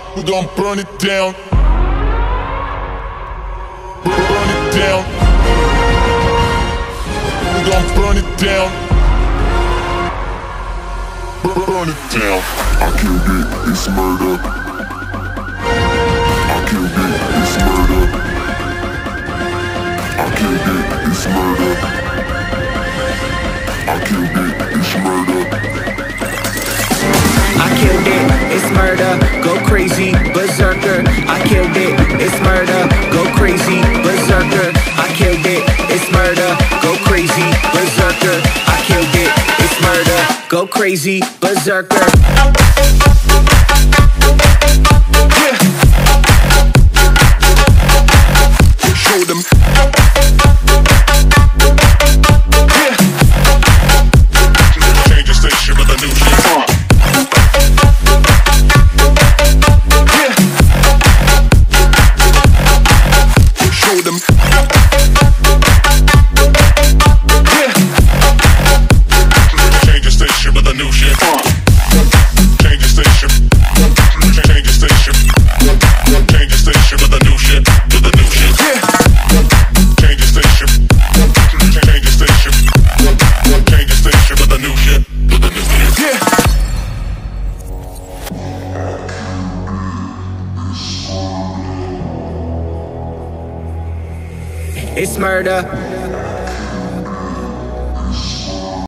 We gon' burn it down. Burn it down. We gon' burn it down. Burn it down. I killed it, it's murder. I killed it, it's murder. I killed it, it's murder. I killed it, it's murder. I killed it, it's murder, go crazy, berserker. I killed it, it's murder, go crazy, berserker. I killed it, it's murder, go crazy, berserker. I killed it, it's murder, go crazy, berserker. Yeah. Show them. Yeah. Change the station with a new shit. Show them. Yeah. Change the station with a new shit. Change the station. Change the station. Change the station with a new shit. With a new shit. Yeah. Change the station. Change the station. Change the station with a new shit. With a new shit. Yeah. It's murder.